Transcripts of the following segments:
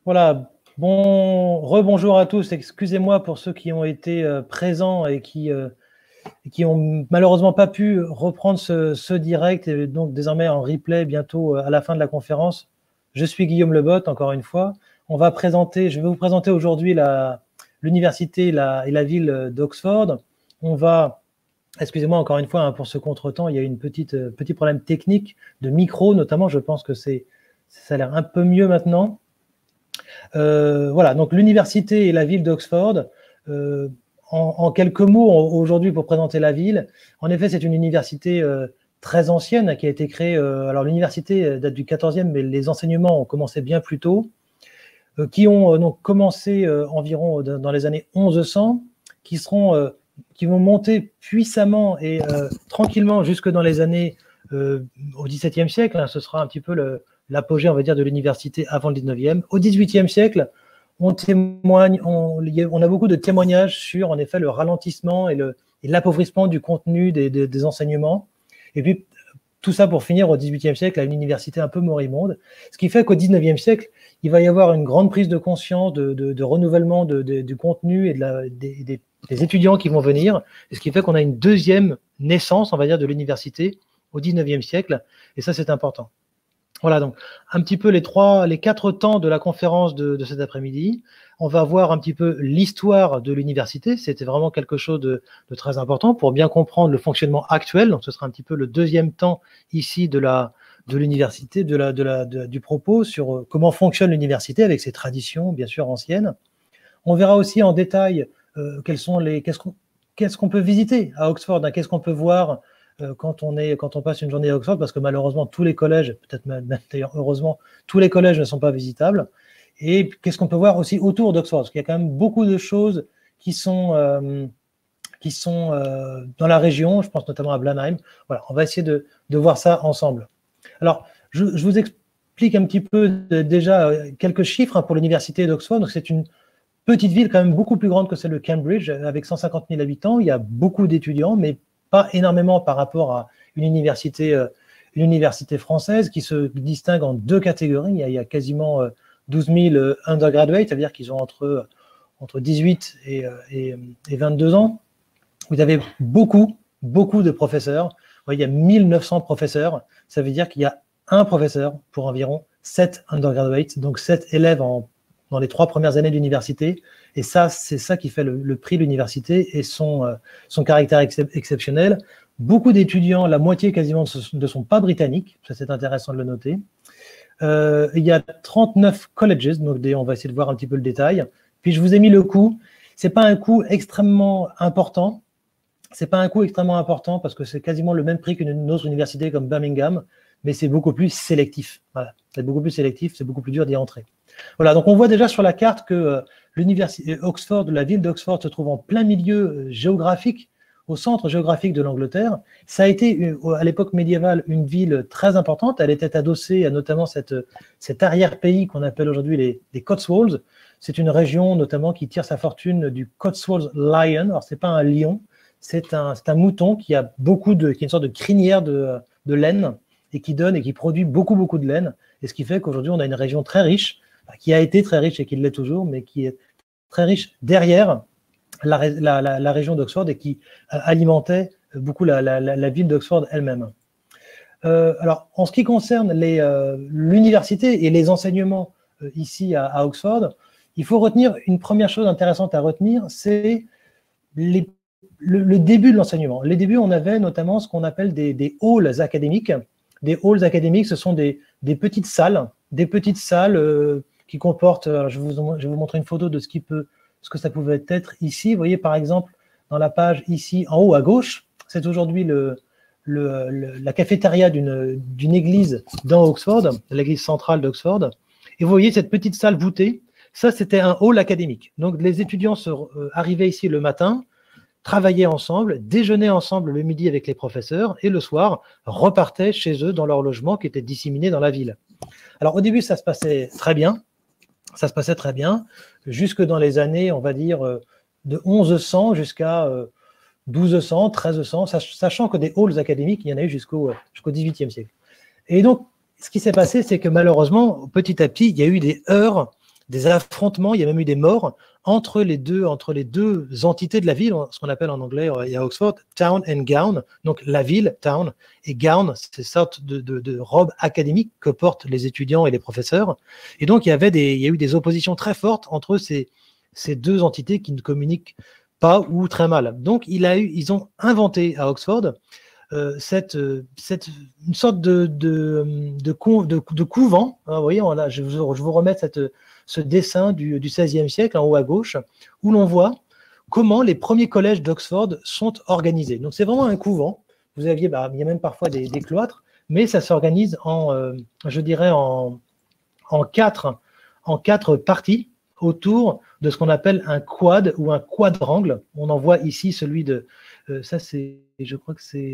Voilà, rebonjour à tous. Excusez-moi pour ceux qui ont été présents et qui ont malheureusement pas pu reprendre ce direct et donc désormais en replay bientôt à la fin de la conférence. Je suis Guillaume Lebotte, encore une fois. Je vais vous présenter aujourd'hui l'université et la ville d'Oxford. Excusez-moi encore une fois hein, pour ce contretemps, il y a eu petit problème technique de micro notamment. Je pense que ça a l'air un peu mieux maintenant. Voilà, donc l'université et la ville d'Oxford, en quelques mots aujourd'hui pour présenter la ville. En effet, c'est une université très ancienne qui a été créée. Alors l'université date du 14e, mais les enseignements ont commencé bien plus tôt, qui ont donc commencé environ dans les années 1100, qui vont monter puissamment et tranquillement jusque dans les années au XVIIe siècle. Hein, ce sera un petit peu l'apogée, on va dire, de l'université avant le 19e. Au XVIIIe siècle, on a beaucoup de témoignages sur, en effet, le ralentissement et l'appauvrissement du contenu des enseignements. Et puis, tout ça pour finir au XVIIIe siècle à une université un peu moribonde. Ce qui fait qu'au XIXe siècle, il va y avoir une grande prise de conscience de renouvellement du contenu et des étudiants qui vont venir. Et ce qui fait qu'on a une deuxième naissance, on va dire, de l'université au XIXe siècle. Et ça, c'est important. Voilà, donc un petit peu les 4 temps de la conférence de cet après-midi. On va voir un petit peu l'histoire de l'université. C'était vraiment quelque chose de très important pour bien comprendre le fonctionnement actuel. Donc, ce sera un petit peu le deuxième temps ici de l'université, du propos sur comment fonctionne l'université avec ses traditions, bien sûr, anciennes. On verra aussi en détail qu'est-ce qu'on peut visiter à Oxford, hein, qu'est-ce qu'on peut voir quand on passe une journée à Oxford, parce que malheureusement, tous les collèges, peut-être même d'ailleurs heureusement, tous les collèges ne sont pas visitables. Et qu'est-ce qu'on peut voir aussi autour d'Oxford, parce qu'il y a quand même beaucoup de choses qui sont dans la région, je pense notamment à Blenheim. Voilà, on va essayer de voir ça ensemble. Alors, je vous explique un petit peu déjà quelques chiffres hein, pour l'université d'Oxford. Donc, c'est une petite ville quand même beaucoup plus grande que celle de Cambridge, avec 150 000 habitants. Il y a beaucoup d'étudiants, mais pas énormément par rapport à une université française qui se distingue en 2 catégories. Il y a quasiment 12 000 undergraduates, c'est-à-dire qu'ils ont entre 18 et 22 ans. Vous avez beaucoup de professeurs. Il y a 1900 professeurs. Ça veut dire qu'il y a un professeur pour environ 7 undergraduates, donc 7 élèves dans les 3 premières années d'université. Et ça, c'est ça qui fait le prix de l'université et son caractère exceptionnel. Beaucoup d'étudiants, la moitié quasiment ne sont pas britanniques. Ça, c'est intéressant de le noter. Il y a 39 colleges, donc on va essayer de voir un petit peu le détail. Puis, je vous ai mis le coût. C'est pas un coût extrêmement important. C'est pas un coût extrêmement important parce que c'est quasiment le même prix qu'une autre université comme Birmingham, mais c'est beaucoup plus sélectif. Voilà. C'est beaucoup plus sélectif, c'est beaucoup plus dur d'y entrer. Voilà, donc on voit déjà sur la carte que l'université Oxford, la ville d'Oxford se trouve en plein milieu géographique, au centre géographique de l'Angleterre. Ça a été, à l'époque médiévale, une ville très importante. Elle était adossée à notamment cet arrière-pays qu'on appelle aujourd'hui les Cotswolds. C'est une région notamment qui tire sa fortune du Cotswolds Lion. Alors, c'est pas un lion, c'est un mouton qui a qui est une sorte de crinière de laine et qui produit beaucoup de laine. Et ce qui fait qu'aujourd'hui, on a une région très riche, qui a été très riche et qui l'est toujours, mais qui est très riche derrière la région d'Oxford et qui alimentait beaucoup la ville d'Oxford elle-même. Alors, en ce qui concerne l'université et les enseignements ici à Oxford, il faut retenir une première chose intéressante à retenir, c'est le début de l'enseignement. Les débuts, on avait notamment ce qu'on appelle des halls académiques. Des halls académiques, ce sont des petites salles qui comportent, je vais vous montrer une photo de ce que ça pouvait être ici. Vous voyez par exemple dans la page ici en haut à gauche, c'est aujourd'hui la cafétéria d'une église dans Oxford, l'église centrale d'Oxford. Et vous voyez cette petite salle voûtée, ça c'était un hall académique. Donc les étudiants arrivaient ici le matin, travaillaient ensemble, déjeunaient ensemble le midi avec les professeurs et le soir repartaient chez eux dans leur logement qui était disséminé dans la ville. Alors au début ça se passait très bien. Ça se passait très bien, jusque dans les années, on va dire, de 1100 jusqu'à 1200, 1300, sachant que des halls académiques, il y en a eu jusqu'au XVIIIe siècle. Et donc, ce qui s'est passé, c'est que malheureusement, petit à petit, il y a eu des heurts des affrontements, il y a même eu des morts entre les deux entités de la ville, ce qu'on appelle en anglais et à Oxford, town and gown, donc la ville, town, et gown, c'est cette sorte de robe académique que portent les étudiants et les professeurs. Et donc, il y a eu des oppositions très fortes entre ces deux entités qui ne communiquent pas ou très mal. Donc, ils ont inventé à Oxford une sorte de couvent. Hein, vous voyez, je vous remets ce dessin du XVIe siècle en haut à gauche, où l'on voit comment les premiers collèges d'Oxford sont organisés. Donc c'est vraiment un couvent. Vous aviez, il y a même parfois des cloîtres, mais ça s'organise je dirais en quatre parties autour de ce qu'on appelle un quad ou un quadrangle. On en voit ici celui de je crois que c'est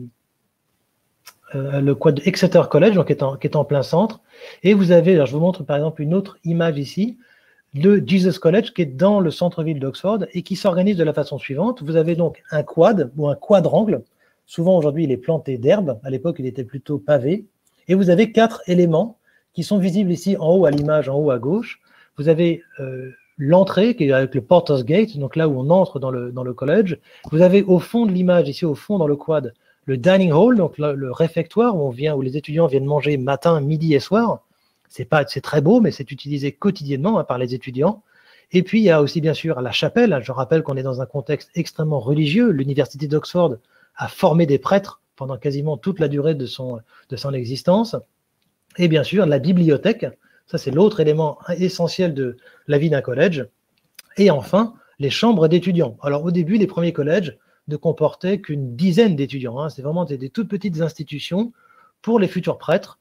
le quad de Exeter College, donc qui est en plein centre. Et vous avez, alors je vous montre par exemple une autre image ici, le Jesus College, qui est dans le centre-ville d'Oxford et qui s'organise de la façon suivante. Vous avez donc un quad ou un quadrangle. Souvent aujourd'hui, il est planté d'herbe. À l'époque, il était plutôt pavé. Et vous avez 4 éléments qui sont visibles ici en haut à l'image, en haut à gauche. Vous avez l'entrée qui est avec le Porter's Gate, donc là où on entre dans le collège. Vous avez au fond de l'image, ici au fond dans le quad, le dining hall, donc le réfectoire où les étudiants viennent manger matin, midi et soir. C'est très beau, mais c'est utilisé quotidiennement par les étudiants. Et puis, il y a aussi, bien sûr, la chapelle. Je rappelle qu'on est dans un contexte extrêmement religieux. L'université d'Oxford a formé des prêtres pendant quasiment toute la durée de son existence. Et bien sûr, la bibliothèque. Ça, c'est l'autre élément essentiel de la vie d'un collège. Et enfin, les chambres d'étudiants. Alors, au début, les premiers collèges ne comportaient qu'une dizaine d'étudiants. Hein. C'est vraiment des toutes petites institutions pour les futurs prêtres,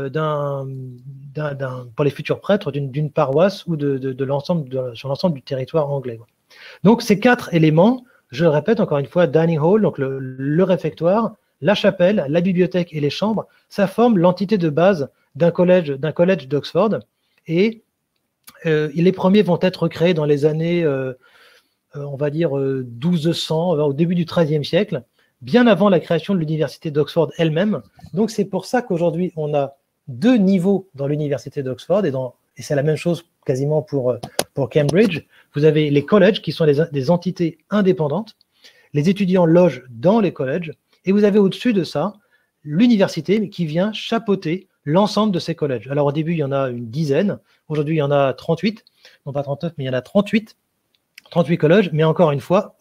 pour les futurs prêtres d'une paroisse ou sur l'ensemble du territoire anglais. Donc, ces 4 éléments, je le répète encore une fois, dining hall, donc le réfectoire, la chapelle, la bibliothèque et les chambres, ça forme l'entité de base d'un collège d'Oxford. Et les premiers vont être créés dans les années, on va dire, 1200, au début du XIIIe siècle, bien avant la création de l'université d'Oxford elle-même. Donc, c'est pour ça qu'aujourd'hui, on a 2 niveaux dans l'université d'Oxford, et c'est la même chose quasiment pour Cambridge. Vous avez les collèges qui sont des entités indépendantes. Les étudiants logent dans les collèges, et vous avez au-dessus de ça l'université qui vient chapeauter l'ensemble de ces collèges. Alors, au début, il y en a une dizaine. Aujourd'hui, il y en a 38. Non, pas 39, mais il y en a 38 collèges. Mais encore une fois,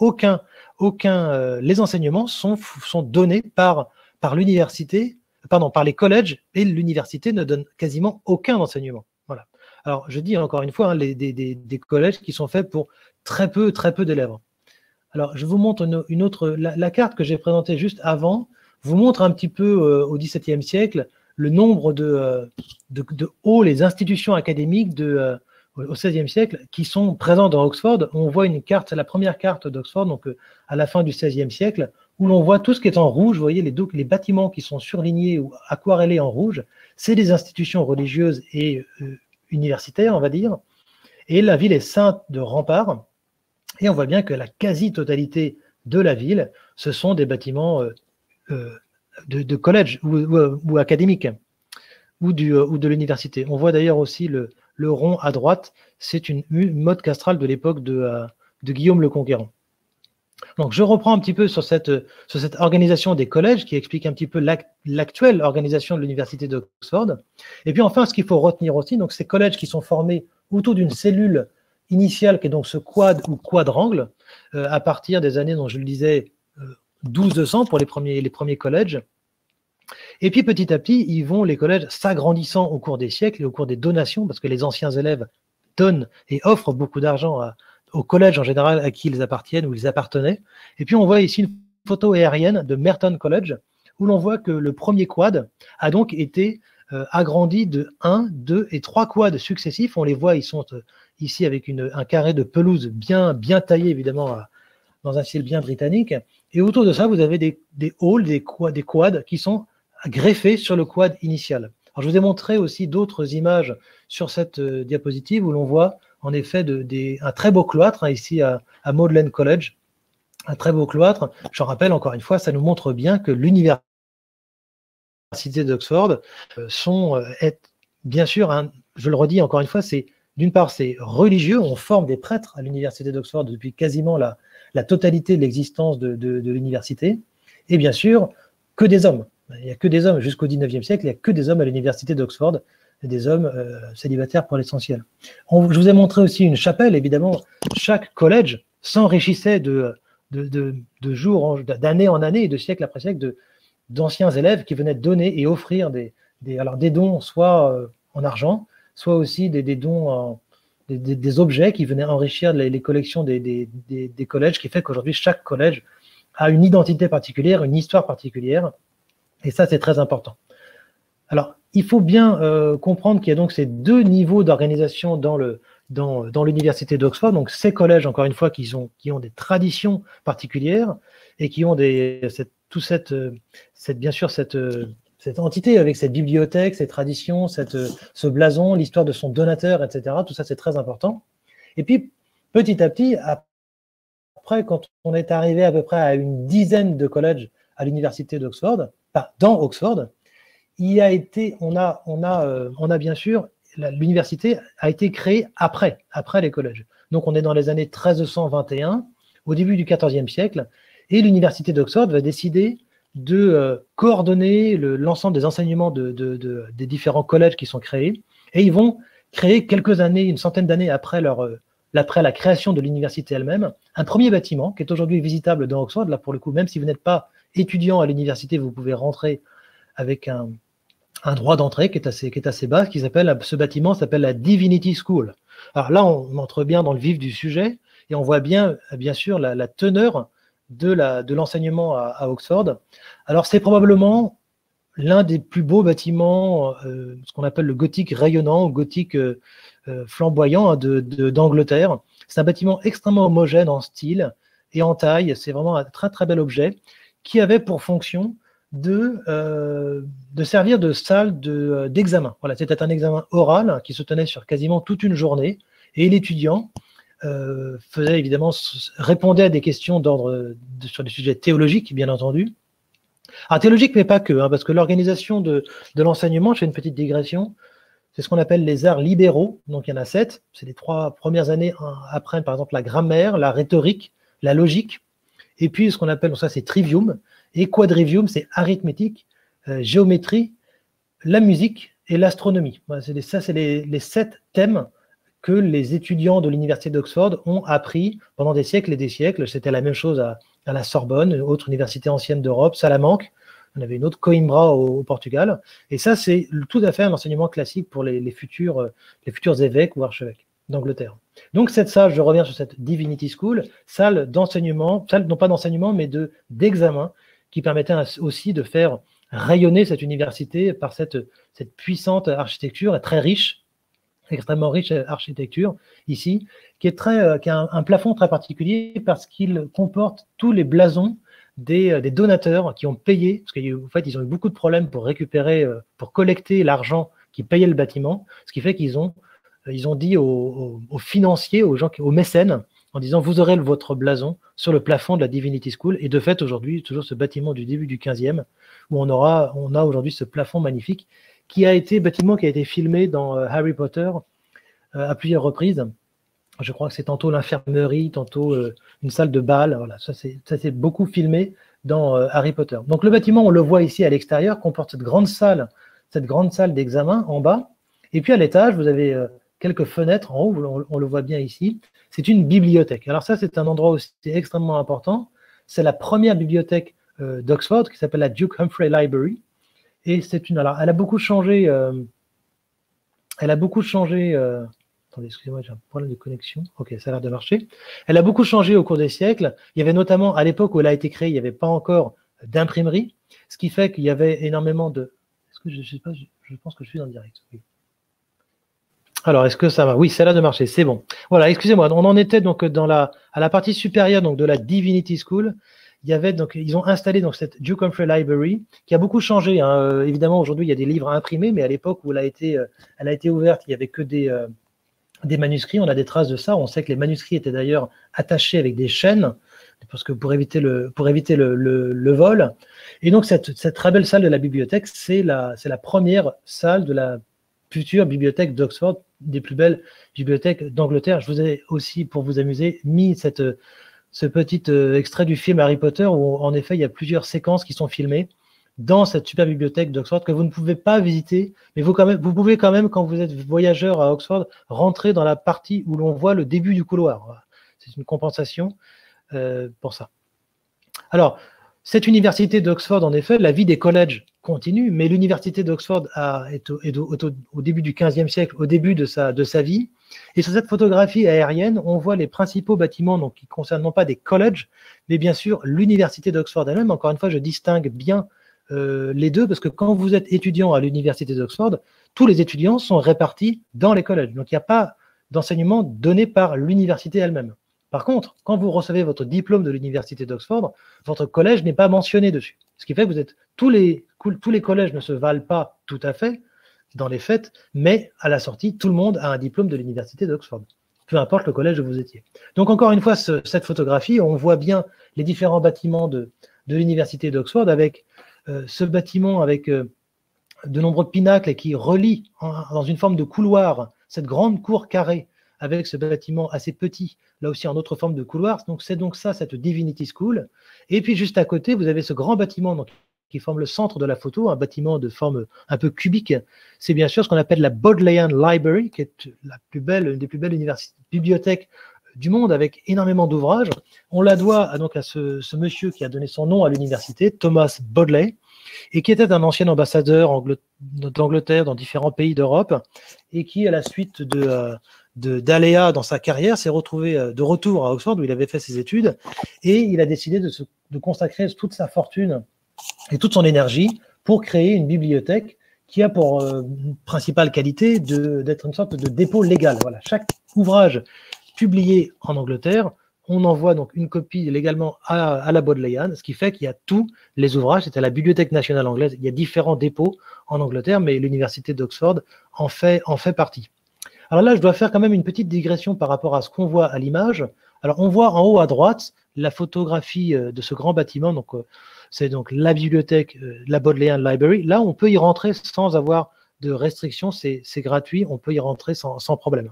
les enseignements sont donnés par l'université, par les collèges, et l'université ne donne quasiment aucun enseignement. Voilà. Alors, je dis encore une fois, des collèges qui sont faits pour très peu d'élèves. Alors, je vous montre une autre. La carte que j'ai présentée juste avant vous montre un petit peu au XVIIe siècle le nombre de halls, les institutions académiques au XVIe siècle qui sont présents dans Oxford. On voit une carte, la première carte d'Oxford, donc à la fin du XVIe siècle, où l'on voit tout ce qui est en rouge. Vous voyez les bâtiments qui sont surlignés ou aquarellés en rouge. C'est des institutions religieuses et universitaires, on va dire. Et la ville est ceinte de remparts. Et on voit bien que la quasi-totalité de la ville, ce sont des bâtiments de collège ou académiques ou de l'université. On voit d'ailleurs aussi le rond à droite, c'est une motte castrale de l'époque de Guillaume le Conquérant. Donc je reprends un petit peu sur cette organisation des collèges qui explique un petit peu l'actuelle organisation de l'université d'Oxford. Et puis enfin, ce qu'il faut retenir aussi, donc ces collèges qui sont formés autour d'une cellule initiale qui est donc ce quad ou quadrangle à partir des années, dont je le disais, 1200 pour les premiers collèges. Et puis petit à petit, les collèges s'agrandissant au cours des siècles et au cours des donations, parce que les anciens élèves donnent et offrent beaucoup d'argent aux collèges en général à qui ils appartiennent ou ils appartenaient. Et puis on voit ici une photo aérienne de Merton College, où l'on voit que le premier quad a donc été agrandi de 1, 2 et 3 quads successifs. On les voit, ils sont ici avec un carré de pelouse bien taillé, évidemment, dans un style bien britannique. Et autour de ça, vous avez des halls, des quads qui sont greffés sur le quad initial. Alors, je vous ai montré aussi d'autres images sur cette diapositive où l'on voit en effet un très beau cloître, hein, ici à Magdalen College. Un très beau cloître. Je rappelle encore une fois, ça nous montre bien que l'université d'Oxford est bien sûr, je le redis encore une fois, c'est d'une part, c'est religieux, on forme des prêtres à l'université d'Oxford depuis quasiment la totalité de l'existence de l'université, et bien sûr, que des hommes. Il n'y a que des hommes jusqu'au 19e siècle, il n'y a que des hommes à l'université d'Oxford, des hommes célibataires pour l'essentiel. Je vous ai montré aussi une chapelle, évidemment, chaque collège s'enrichissait d'année en année et de siècle après siècle d'anciens élèves qui venaient donner et offrir des dons, soit en argent, soit aussi des dons, des objets qui venaient enrichir les collections des collèges, qui fait qu'aujourd'hui, chaque collège a une identité particulière, une histoire particulière, et ça, c'est très important. Alors, il faut bien comprendre qu'il y a donc ces deux niveaux d'organisation dans l'université d'Oxford. Donc, ces collèges, encore une fois, qui ont des traditions particulières et qui ont bien sûr cette entité avec cette bibliothèque, ces traditions, ce blason, l'histoire de son donateur, etc. Tout ça, c'est très important. Et puis, petit à petit, après, quand on est arrivé à peu près à une dizaine de collèges à l'université d'Oxford, dans Oxford, on a bien sûr, l'université a été créée après les collèges. Donc, on est dans les années 1321, au début du XIVe siècle, et l'université d'Oxford va décider de coordonner l'ensemble des enseignements des différents collèges qui sont créés, et ils vont créer quelques années, une centaine d'années après la création de l'université elle-même, un premier bâtiment qui est aujourd'hui visitable dans Oxford. Là, pour le coup, même si vous n'êtes pas étudiant à l'université, vous pouvez rentrer avec un droit d'entrée qui est assez bas, ce bâtiment s'appelle la Divinity School. Alors là, on entre bien dans le vif du sujet, et on voit bien sûr, la teneur de l'enseignement à Oxford. Alors, c'est probablement l'un des plus beaux bâtiments, ce qu'on appelle le gothique rayonnant, gothique flamboyant d'Angleterre. C'est un bâtiment extrêmement homogène en style et en taille. C'est vraiment un très très bel objet qui avait pour fonction de servir de salle d'examen. Voilà, c'était un examen oral qui se tenait sur quasiment toute une journée, et l'étudiant répondait à des questions sur des sujets théologiques, bien entendu. Alors, théologique, mais pas que, parce que l'organisation de l'enseignement, je fais une petite digression, c'est ce qu'on appelle les arts libéraux. Donc, il y en a 7. C'est les 3 premières années apprennent, par exemple, la grammaire, la rhétorique, la logique. Et puis, ce qu'on appelle, donc ça, c'est trivium. Et quadrivium, c'est arithmétique, géométrie, la musique et l'astronomie. Voilà, c'est les 7 thèmes que les étudiants de l'université d'Oxford ont appris pendant des siècles et des siècles. C'était la même chose à la Sorbonne, une autre université ancienne d'Europe, Salamanque. On avait une autre, Coimbra au Portugal. Et ça, c'est tout à fait un enseignement classique pour les futurs évêques ou archevêques d'Angleterre. Donc cette salle, je reviens sur cette Divinity School, salle d'enseignement, non pas d'enseignement, mais d'examen, qui permettait aussi de faire rayonner cette université par cette puissante architecture très riche, extrêmement riche architecture ici, qui a un plafond très particulier parce qu'il comporte tous les blasons des donateurs qui ont payé, parce qu'en fait, ils ont eu beaucoup de problèmes pour collecter l'argent qui payait le bâtiment, ce qui fait qu'ils ont dit aux financiers, aux mécènes, en disant vous aurez votre blason sur le plafond de la Divinity School. Et de fait, aujourd'hui, toujours ce bâtiment du début du 15e, où on a aujourd'hui ce plafond magnifique, bâtiment qui a été filmé dans Harry Potter à plusieurs reprises. Je crois que c'est tantôt l'infirmerie, tantôt une salle de bal. Voilà, ça c'est beaucoup filmé dans Harry Potter. Donc le bâtiment, on le voit ici à l'extérieur, comporte cette grande salle d'examen en bas. Et puis à l'étage, vous avez quelques fenêtres en haut, on le voit bien ici. C'est une bibliothèque. Alors ça, c'est un endroit aussi extrêmement important. C'est la première bibliothèque d'Oxford qui s'appelle la Duke Humphrey Library. Et alors, elle a beaucoup changé. Attendez, excusez-moi, j'ai un problème de connexion. Ok, ça a l'air de marcher. Elle a beaucoup changé au cours des siècles. Il y avait notamment, à l'époque où elle a été créée, il n'y avait pas encore d'imprimerie, ce qui fait qu'il y avait énormément de... Est-ce que je sais pas, je pense que je suis en direct. Oui. Alors, est-ce que ça va? Oui, ça a l'air de marcher, c'est bon. Voilà, excusez-moi, on en était donc à la partie supérieure donc, de la Divinity School. Ils ont installé donc cette Duke Humphrey Library qui a beaucoup changé. Évidemment, aujourd'hui, il y a des livres à imprimer, mais à l'époque où elle a été ouverte, il n'y avait que des manuscrits. On a des traces de ça. On sait que les manuscrits étaient d'ailleurs attachés avec des chaînes, parce que pour éviter le vol. Et donc, cette très belle salle de la bibliothèque, c'est la première salle de la future bibliothèque d'Oxford, des plus belles bibliothèques d'Angleterre. Je vous ai aussi, pour vous amuser, mis ce petit extrait du film Harry Potter où, en effet, il y a plusieurs séquences qui sont filmées dans cette super bibliothèque d'Oxford que vous ne pouvez pas visiter, mais vous pouvez quand même, quand vous êtes voyageur à Oxford, rentrer dans la partie où l'on voit le début du couloir. C'est une compensation pour ça. Alors, cette université d'Oxford, en effet, la vie des collèges continue, mais l'université d'Oxford est au début du XVe siècle, au début de sa vie. Et sur cette photographie aérienne, on voit les principaux bâtiments donc, qui concernent non pas des collèges, mais bien sûr l'université d'Oxford elle-même. Encore une fois, je distingue bien les deux, parce que quand vous êtes étudiant à l'université d'Oxford, tous les étudiants sont répartis dans les collèges. Donc, il n'y a pas d'enseignement donné par l'université elle-même. Par contre, quand vous recevez votre diplôme de l'université d'Oxford, votre collège n'est pas mentionné dessus. Ce qui fait que vous êtes tous les collèges ne se valent pas tout à fait dans les faits, mais à la sortie, tout le monde a un diplôme de l'université d'Oxford, peu importe le collège où vous étiez. Donc encore une fois, cette photographie, on voit bien les différents bâtiments de l'université d'Oxford avec ce bâtiment avec de nombreux pinacles qui relient dans une forme de couloir cette grande cour carrée avec ce bâtiment assez petit, là aussi en autre forme de couloir. Donc c'est donc ça, cette Divinity School. Et puis juste à côté, vous avez ce grand bâtiment donc, qui forme le centre de la photo, un bâtiment de forme un peu cubique. C'est bien sûr ce qu'on appelle la Bodleian Library, qui est une des plus belles bibliothèques du monde, avec énormément d'ouvrages. On la doit donc à ce monsieur qui a donné son nom à l'université, Thomas Bodley, et qui était un ancien ambassadeur d'Angleterre dans différents pays d'Europe, et qui, à la suite d'aléas dans sa carrière, s'est retrouvé de retour à Oxford où il avait fait ses études, et il a décidé de consacrer toute sa fortune et toute son énergie pour créer une bibliothèque qui a pour principale qualité d'être une sorte de dépôt légal. Voilà, chaque ouvrage publié en Angleterre, on envoie donc une copie légalement à la Bodleian, ce qui fait qu'il y a tous les ouvrages. C'est à la Bibliothèque nationale anglaise. Il y a différents dépôts en Angleterre, mais l'université d'Oxford en fait partie. Alors là, je dois faire quand même une petite digression par rapport à ce qu'on voit à l'image. Alors, on voit en haut à droite la photographie de ce grand bâtiment. Donc, c'est donc la bibliothèque, la Bodleian Library. Là, on peut y rentrer sans avoir de restrictions. C'est gratuit. On peut y rentrer sans problème.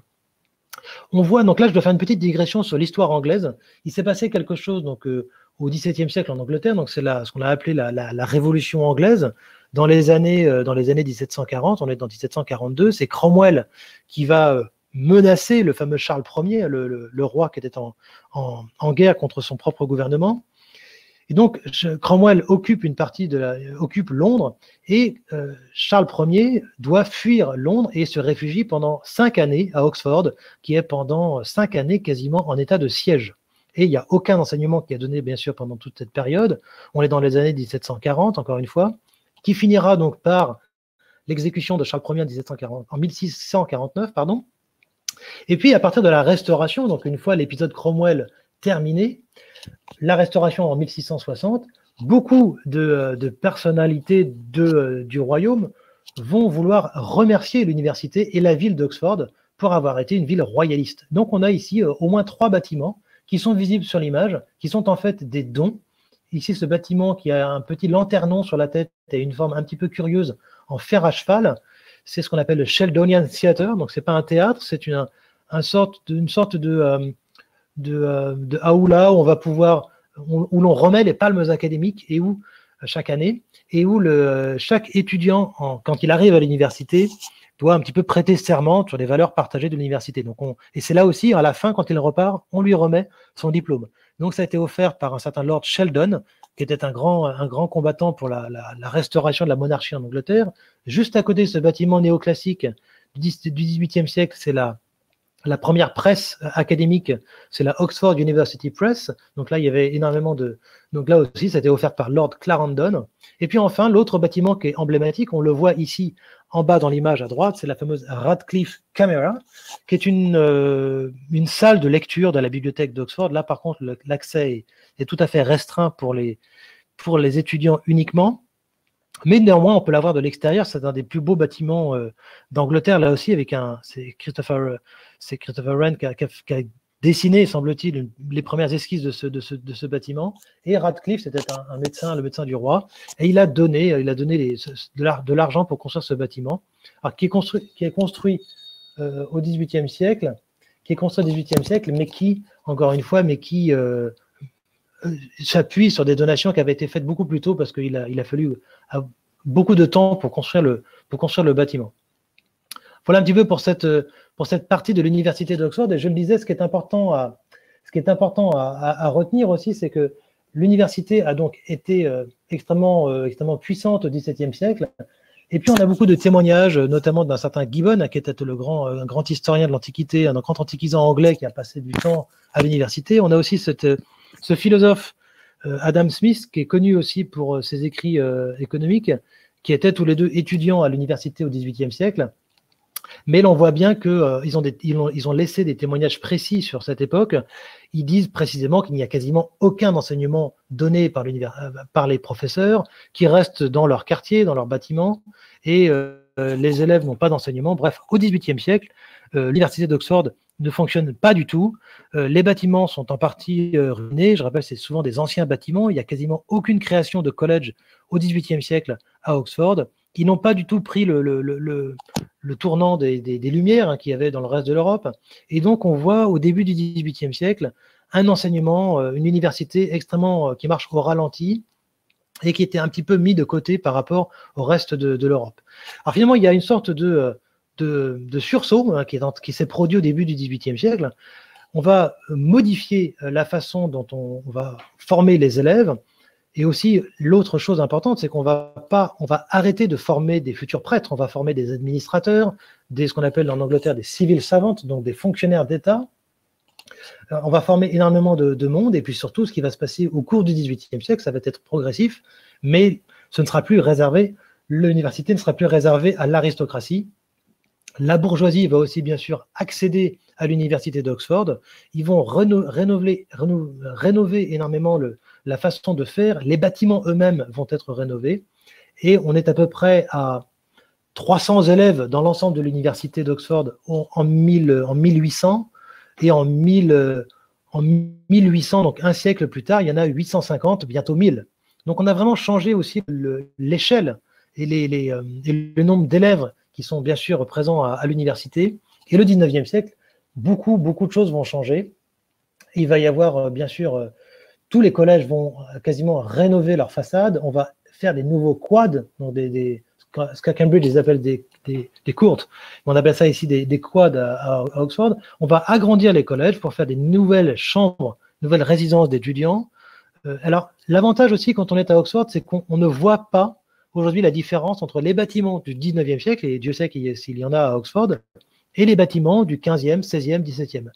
On voit, donc là, je dois faire une petite digression sur l'histoire anglaise. Il s'est passé quelque chose donc, au XVIIe siècle en Angleterre. Donc, c'est ce qu'on a appelé la Révolution anglaise. Dans les années 1740, on est dans 1742, c'est Cromwell qui va menacer le fameux Charles Ier, le roi qui était en guerre contre son propre gouvernement. Et donc, Cromwell occupe occupe Londres et Charles Ier doit fuir Londres et se réfugie pendant 5 années à Oxford, qui est pendant 5 années quasiment en état de siège. Et il n'y a aucun enseignement qui est donné, bien sûr, pendant toute cette période. On est dans les années 1740, encore une fois, qui finira donc par l'exécution de Charles Ier en 1649, pardon. Et puis, à partir de la Restauration, donc une fois l'épisode Cromwell terminé, la Restauration en 1660, beaucoup de personnalités du royaume vont vouloir remercier l'université et la ville d'Oxford pour avoir été une ville royaliste. Donc, on a ici au moins 3 bâtiments qui sont visibles sur l'image, qui sont en fait des dons. Ici, ce bâtiment qui a un petit lanternon sur la tête et une forme un petit peu curieuse en fer à cheval, c'est ce qu'on appelle le Sheldonian Theatre. Donc, ce n'est pas un théâtre, c'est une sorte de aula où on va pouvoir, où l'on remet les palmes académiques et où chaque année, et où chaque étudiant, quand il arrive à l'université, doit un petit peu prêter serment sur les valeurs partagées de l'université. Et c'est là aussi, à la fin, quand il repart, on lui remet son diplôme. Donc, ça a été offert par un certain Lord Sheldon, qui était un grand combattant pour la restauration de la monarchie en Angleterre. Juste à côté de ce bâtiment néoclassique du XVIIIe siècle, c'est la première presse académique, c'est la Oxford University Press. Donc là, il y avait énormément donc là aussi, ça a été offert par Lord Clarendon. Et puis enfin, l'autre bâtiment qui est emblématique, on le voit ici en bas dans l'image à droite, c'est la fameuse Radcliffe Camera, qui est une salle de lecture de la bibliothèque d'Oxford. Là, par contre, l'accès est tout à fait restreint pour les étudiants uniquement. Mais néanmoins, on peut la voir de l'extérieur. C'est un des plus beaux bâtiments d'Angleterre, là aussi, c'est Christopher Wren qui a dessiné, semble-t-il, les premières esquisses de ce bâtiment. Et Radcliffe, c'était un médecin, le médecin du roi, et il a donné de l'argent pour construire ce bâtiment, alors, qui est construit au XVIIIe siècle, qui est construit au XVIIIe siècle, mais qui, encore une fois, s'appuie sur des donations qui avaient été faites beaucoup plus tôt parce qu'il a fallu beaucoup de temps pour construire le bâtiment. Voilà un petit peu pour cette partie de l'université d'Oxford. Et je le disais, ce qui est important à retenir aussi, c'est que l'université a donc été extrêmement puissante au XVIIe siècle. Et puis, on a beaucoup de témoignages, notamment d'un certain Gibbon, qui était un grand historien de l'Antiquité, un grand antiquisant anglais qui a passé du temps à l'université. On a aussi ce philosophe Adam Smith, qui est connu aussi pour ses écrits économiques, qui étaient tous les deux étudiants à l'université au XVIIIe siècle. Mais l'on voit bien qu'ils ont laissé des témoignages précis sur cette époque. Ils disent précisément qu'il n'y a quasiment aucun enseignement donné par les professeurs, qui restent dans leur quartier, dans leur bâtiment, et les élèves n'ont pas d'enseignement. Bref, au XVIIIe siècle, l'université d'Oxford ne fonctionne pas du tout. Les bâtiments sont en partie ruinés. Je rappelle, c'est souvent des anciens bâtiments. Il n'y a quasiment aucune création de collège au XVIIIe siècle à Oxford. Ils n'ont pas du tout pris le tournant des Lumières qu'il y avait dans le reste de l'Europe. Et donc, on voit au début du XVIIIe siècle un enseignement, une université extrêmement qui marche au ralenti et qui était un petit peu mis de côté par rapport au reste de l'Europe. Alors finalement, il y a une sorte de sursaut qui s'est produit au début du XVIIIe siècle. On va modifier la façon dont on va former les élèves. Et aussi, l'autre chose importante, c'est qu'on va arrêter de former des futurs prêtres, on va former des administrateurs, ce qu'on appelle en Angleterre des civil servants, donc des fonctionnaires d'État. On va former énormément de monde, et puis surtout, ce qui va se passer au cours du XVIIIe siècle, ça va être progressif, mais ce ne sera plus réservé, l'université ne sera plus réservée à l'aristocratie. La bourgeoisie va aussi, bien sûr, accéder à l'université d'Oxford. Ils vont rénover énormément la façon de faire. Les bâtiments eux-mêmes vont être rénovés. Et on est à peu près à 300 élèves dans l'ensemble de l'université d'Oxford en 1800. Et en 1800, donc un siècle plus tard, il y en a 850, bientôt 1000. Donc on a vraiment changé aussi l'échelle et le nombre d'élèves qui sont bien sûr présents à l'université. Et le 19e siècle, beaucoup de choses vont changer. Il va y avoir, bien sûr, tous les collèges vont quasiment rénover leur façade. On va faire des nouveaux quads, donc ce qu'à Cambridge, ils appellent des courts. On appelle ça ici des quads à Oxford. On va agrandir les collèges pour faire des nouvelles chambres, nouvelles résidences d'étudiants. Alors, l'avantage aussi, quand on est à Oxford, c'est qu'on ne voit pas aujourd'hui la différence entre les bâtiments du 19e siècle, et Dieu sait s'il y en a à Oxford, et les bâtiments du 15e, 16e, 17e.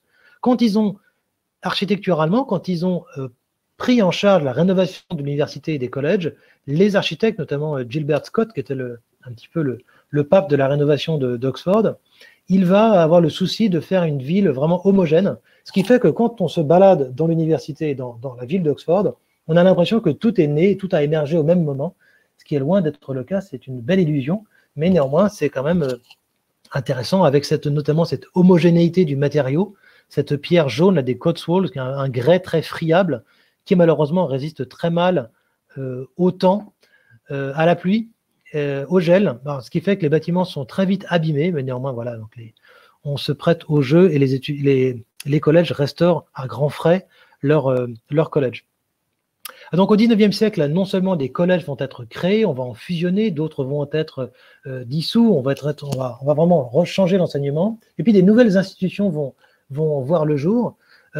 Architecturalement, quand ils ont pris en charge la rénovation de l'université et des collèges, les architectes, notamment Gilbert Scott, qui était un petit peu le pape de la rénovation d'Oxford, il va avoir le souci de faire une ville vraiment homogène, ce qui fait que quand on se balade dans l'université, dans la ville d'Oxford, on a l'impression que tout est né, tout a émergé au même moment, ce qui est loin d'être le cas. C'est une belle illusion, mais néanmoins, c'est quand même intéressant avec notamment cette homogénéité du matériau, cette pierre jaune, là, des Cotswolds, qui est un grès très friable, qui malheureusement résiste très mal au temps, à la pluie, au gel, ce qui fait que les bâtiments sont très vite abîmés, mais néanmoins, voilà, donc on se prête au jeu et les collèges restaurent à grands frais leur collège. Donc au 19e siècle, non seulement des collèges vont être créés, on va en fusionner, d'autres vont être dissous, on va vraiment rechanger l'enseignement, et puis des nouvelles institutions vont voir le jour.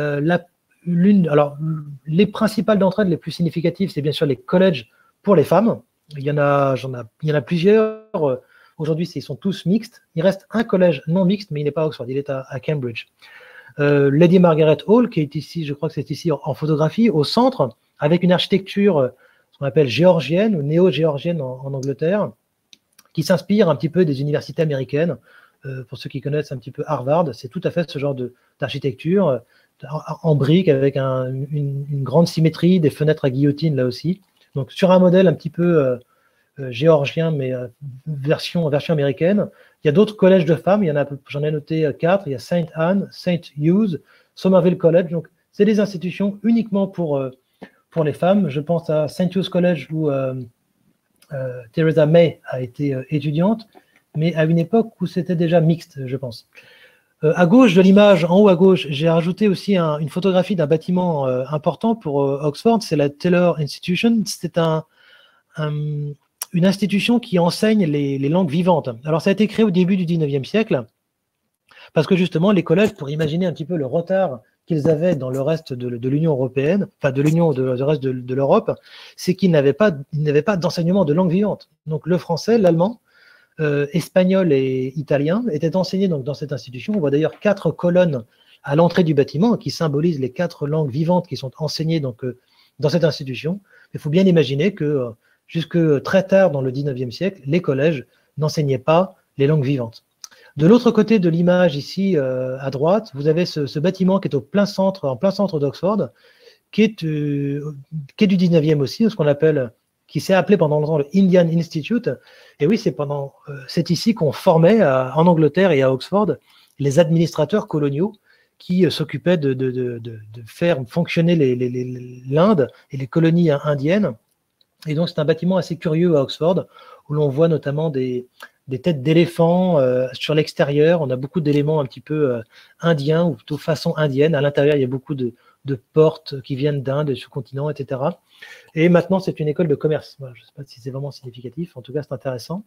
Alors, les principales d'entre elles, les plus significatives, c'est bien sûr les collèges pour les femmes. Il y en a plusieurs. Aujourd'hui, ils sont tous mixtes. Il reste un collège non mixte, mais il n'est pas à Oxford, il est à Cambridge. Lady Margaret Hall, qui est ici, je crois que c'est ici en photographie, au centre, avec une architecture, ce qu'on appelle géorgienne ou néo-géorgienne en Angleterre, qui s'inspire un petit peu des universités américaines. Pour ceux qui connaissent un petit peu Harvard, c'est tout à fait ce genre d'architecture, en briques, avec une grande symétrie, des fenêtres à guillotine là aussi. Donc sur un modèle un petit peu géorgien, mais version américaine. Il y a d'autres collèges de femmes, j'en ai noté 4, il y a Saint Anne, Saint Hughes, Somerville College. Donc c'est des institutions uniquement pour les femmes. Je pense à Saint Hughes College où Theresa May a été étudiante. mais à une époque où c'était déjà mixte, je pense. À gauche de l'image, en haut à gauche, j'ai rajouté aussi une photographie d'un bâtiment important pour Oxford, c'est la Taylor Institution. C'est une institution qui enseigne les langues vivantes. Alors ça a été créé au début du 19e siècle, parce que justement les collèges, pour imaginer un petit peu le retard qu'ils avaient dans le reste de l'Union européenne, enfin de l'Union, du reste de l'Europe, c'est qu'ils n'avaient pas d'enseignement de langue vivante. Donc le français, l'allemand, espagnol et italien étaient enseignés donc, dans cette institution. On voit d'ailleurs 4 colonnes à l'entrée du bâtiment qui symbolisent les 4 langues vivantes qui sont enseignées donc, dans cette institution. Il faut bien imaginer que jusque très tard dans le 19e siècle, les collèges n'enseignaient pas les langues vivantes. De l'autre côté de l'image, ici, à droite, vous avez ce bâtiment qui est en plein centre d'Oxford, qui est du 19e aussi, ce qu'on appelle, qui s'est appelé pendant longtemps le Indian Institute. Et oui, c'est ici qu'on formait en Angleterre et à Oxford les administrateurs coloniaux qui s'occupaient de faire fonctionner l'Inde et les colonies indiennes. Et donc, c'est un bâtiment assez curieux à Oxford, où l'on voit notamment des têtes d'éléphants sur l'extérieur. On a beaucoup d'éléments un petit peu indiens, ou plutôt façon indienne. À l'intérieur, il y a beaucoup de portes qui viennent d'Inde, du sous-continent, etc. Et maintenant, c'est une école de commerce. Voilà, je ne sais pas si c'est vraiment significatif. En tout cas, c'est intéressant.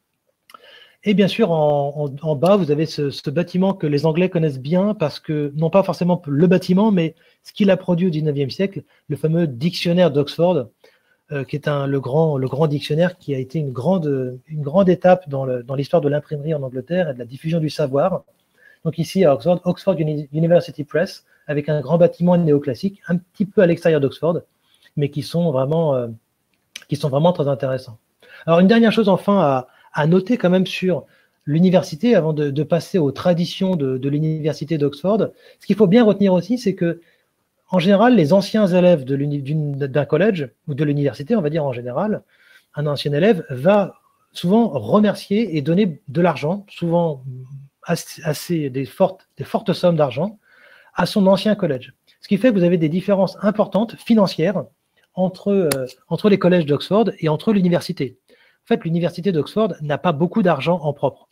Et bien sûr, en bas, vous avez ce bâtiment que les Anglais connaissent bien parce que, non pas forcément le bâtiment, mais ce qu'il a produit au 19e siècle, le fameux dictionnaire d'Oxford, qui est le grand dictionnaire qui a été une grande étape dans l'histoire de l'imprimerie en Angleterre et de la diffusion du savoir. Donc ici, à Oxford University Press, avec un grand bâtiment néoclassique, un petit peu à l'extérieur d'Oxford, mais qui sont vraiment très intéressants. Alors, une dernière chose enfin à noter quand même sur l'université, avant de passer aux traditions de l'université d'Oxford. Ce qu'il faut bien retenir aussi, c'est que en général, les anciens élèves d'un collège ou de l'université, on va dire en général, un ancien élève va souvent remercier et donner de l'argent, souvent des fortes sommes d'argent, à son ancien collège. Ce qui fait que vous avez des différences importantes financières entre les collèges d'Oxford et entre l'université. En fait, l'université d'Oxford n'a pas beaucoup d'argent en propre.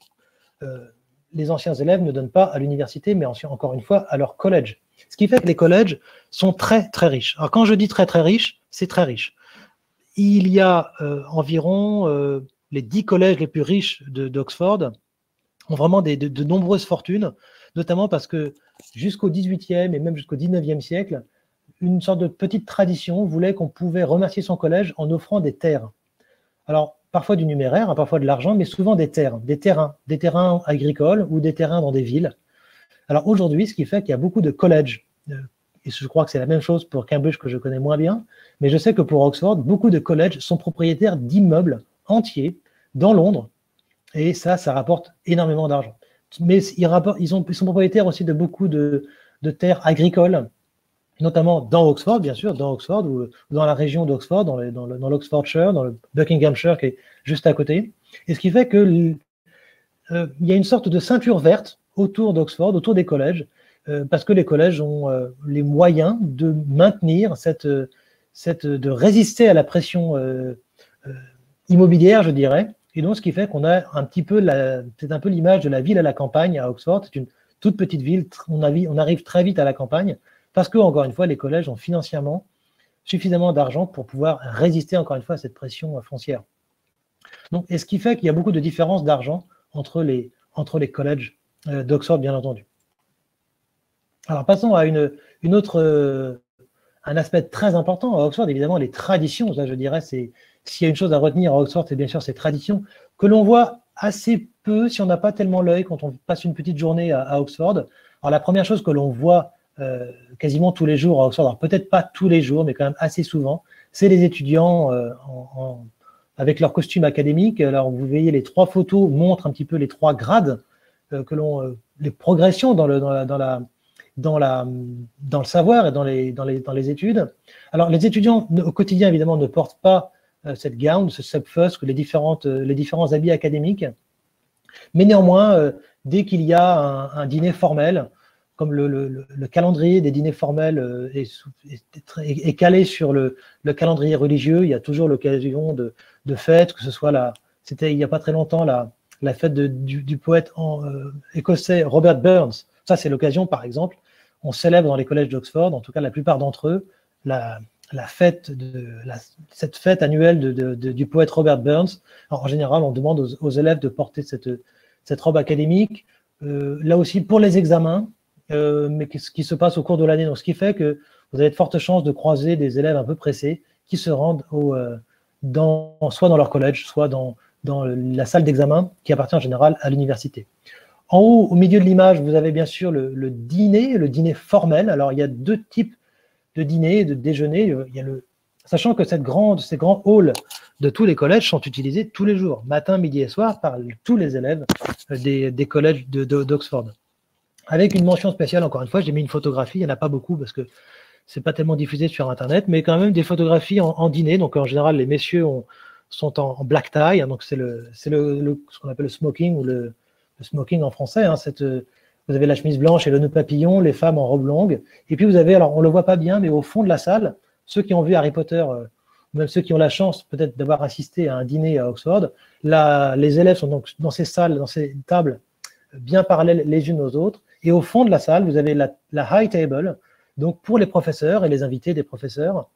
Les anciens élèves ne donnent pas à l'université, mais encore une fois, à leur collège. Ce qui fait que les collèges sont très, très riches. Alors, quand je dis très, très riches, c'est très riche. Il y a environ les 10 collèges les plus riches d'Oxford ont vraiment de nombreuses fortunes, notamment parce que jusqu'au 18e et même jusqu'au 19e siècle, une sorte de petite tradition voulait qu'on pouvait remercier son collège en offrant des terres. Alors, parfois du numéraire, parfois de l'argent, mais souvent des terrains agricoles ou des terrains dans des villes. Alors aujourd'hui, ce qui fait qu'il y a beaucoup de collèges, et je crois que c'est la même chose pour Cambridge que je connais moins bien, mais je sais que pour Oxford, beaucoup de collèges sont propriétaires d'immeubles entiers dans Londres, et ça rapporte énormément d'argent. Mais ils sont propriétaires aussi de beaucoup de terres agricoles, notamment dans Oxford, bien sûr, dans Oxford, ou dans la région d'Oxford, dans l'Oxfordshire, dans le Buckinghamshire qui est juste à côté. Et ce qui fait qu'il y a une sorte de ceinture verte autour d'Oxford, autour des collèges, parce que les collèges ont les moyens de maintenir de résister à la pression immobilière, je dirais. Et donc, ce qui fait qu'on a c'est un peu l'image de la ville à la campagne à Oxford. C'est une toute petite ville. On arrive très vite à la campagne parce que, encore une fois, les collèges ont financièrement suffisamment d'argent pour pouvoir résister, encore une fois, à cette pression foncière. Donc, et ce qui fait qu'il y a beaucoup de différences d'argent entre les collèges d'Oxford, bien entendu. Alors, passons à un aspect très important à Oxford, évidemment, les traditions. Ça, je dirais, s'il y a une chose à retenir à Oxford, c'est bien sûr ces traditions que l'on voit assez peu si on n'a pas tellement l'œil quand on passe une petite journée à Oxford. Alors, la première chose que l'on voit quasiment tous les jours à Oxford, alors peut-être pas tous les jours, mais quand même assez souvent, c'est les étudiants avec leur costume académique. Alors, vous voyez, les 3 photos montrent un petit peu les 3 grades les progressions dans le savoir et dans les études. Alors, les étudiants au quotidien, évidemment, ne portent pas cette gown, ce subfusc, les différents habits académiques. Mais néanmoins, dès qu'il y a un dîner formel, comme le calendrier des dîners formels est calé sur le calendrier religieux, il y a toujours l'occasion de fêtes, que ce soit c'était il n'y a pas très longtemps la fête du poète écossais Robert Burns. Ça, c'est l'occasion, par exemple, on célèbre dans les collèges d'Oxford, en tout cas la plupart d'entre eux, cette fête annuelle du poète Robert Burns. Alors, en général, on demande aux élèves de porter cette robe académique, là aussi pour les examens, mais ce qui se passe au cours de l'année. Donc, ce qui fait que vous avez de fortes chances de croiser des élèves un peu pressés qui se rendent soit dans leur collège, soit dans la salle d'examen qui appartient en général à l'université. En haut, au milieu de l'image, vous avez bien sûr le dîner formel. Alors, il y a deux types de dîner, de déjeuner. Sachant que ces grands halls de tous les collèges sont utilisés tous les jours, matin, midi et soir, par tous les élèves des collèges d'Oxford. Avec une mention spéciale, encore une fois, j'ai mis une photographie, il n'y en a pas beaucoup parce que c'est pas tellement diffusé sur Internet, mais quand même des photographies en dîner. Donc, en général, les messieurs sont en black tie, hein, donc c'est ce qu'on appelle le smoking, ou le smoking en français. Hein, vous avez la chemise blanche et le nœud papillon, les femmes en robe longue. Et puis vous avez, alors on ne le voit pas bien, mais au fond de la salle, ceux qui ont vu Harry Potter, même ceux qui ont la chance peut-être d'avoir assisté à un dîner à Oxford, les élèves sont donc dans ces salles, dans ces tables bien parallèles les unes aux autres. Et au fond de la salle, vous avez la high table, donc pour les professeurs et les invités des professeurs,